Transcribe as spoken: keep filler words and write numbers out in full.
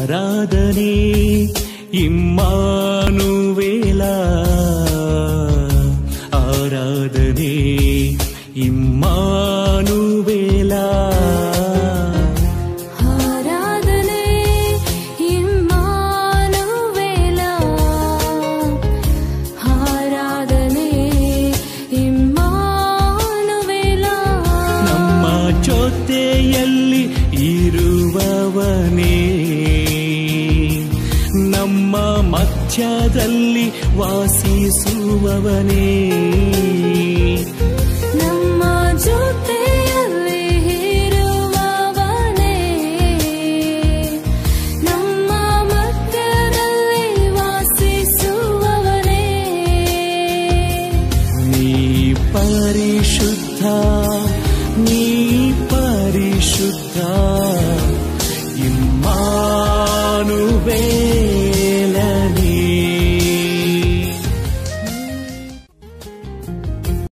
ಆರಾಧನೆ ಇಮ್ಮಾನುವೇಲ, ಆರಾಧನೆ ಇಮ್ಮಾನುವೇಲ. ಆರಾಧನೆ ಇಮ್ಮಾನುವೇಲ, ಆರಾಧನೆ ಇಮ್ಮಾನುವೇಲ. ನಮ್ಮ ಜೊತೆಯಲ್ಲಿ ಇರುವವನೇ, ನಮ್ಮ ಮಧ್ಯದಲ್ಲಿ ವಾಸಿಸುವವನೇ, ನಮ್ಮ ಜೊತೆಯಲ್ಲಿ ಇರುವವನೇ, ನಮ್ಮ ಮಧ್ಯದಲ್ಲಿ ವಾಸಿಸುವವನೇ. ನೀ ಪರಿಶುದ್ಧ, ನೀ ಪರಿಶುದ್ಧ ಇಮ್ಮಾನುವೇಲ.